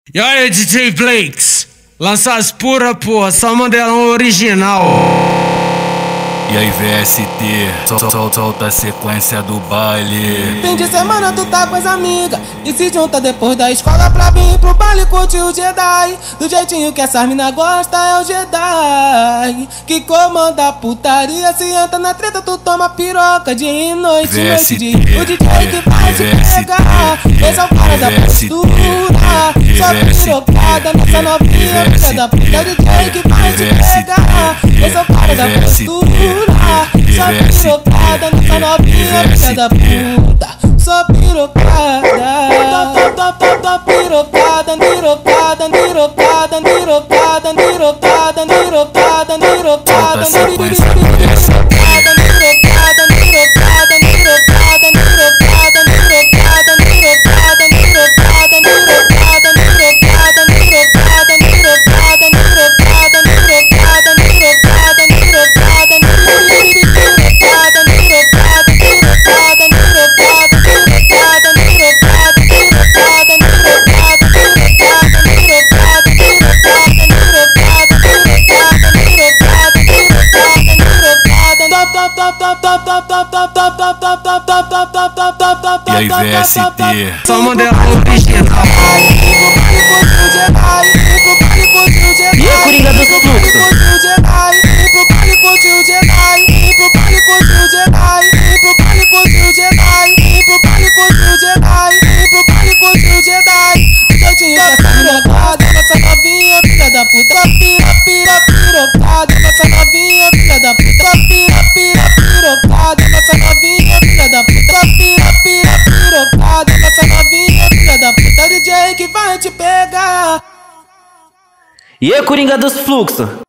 E aí, DJ Blakes, lança as pura, porra, só modelão original. E aí, VST, solta a sequência do baile. Fim de semana tu tá com as amigas e se junta depois da escola pra vir pro baile curtir o Jedi. Do jeitinho que essas mina gosta é o Jedi que comanda a putaria. Se entra na treta tu toma piroca de noite, noite, dia. O DJ que vai te pegar, esse é o cara da postura. Só pirocada nessa novinha, filha da puta. O DJ que vai te pegar, esse é o cara da postura. Só pirocada nessa novinha, filha da puta. Só pirocada. Tô pirocada, pirocada, pirocada, pirocada, pirocada, pirocada, pirocada, E aí, VST, só modelão original. E a Coringa dos Fluxos? Essa novinha, filha da puta. Pirocada nessa novinha, filha da puta. Pirocada nessa novinha, filha da puta. Pirocada nessa novinha, filha da puta. DJ que vai te pegar. E a Coringa dos Fluxos?